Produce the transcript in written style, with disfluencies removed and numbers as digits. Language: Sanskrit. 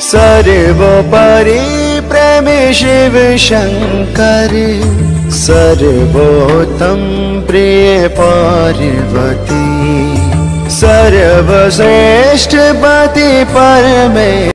सर्वोपरि प्रेमी शिव शंकर, सर्वोत्तम प्रिय पार्वती, सर्वश्रेष्ठ पति परमे।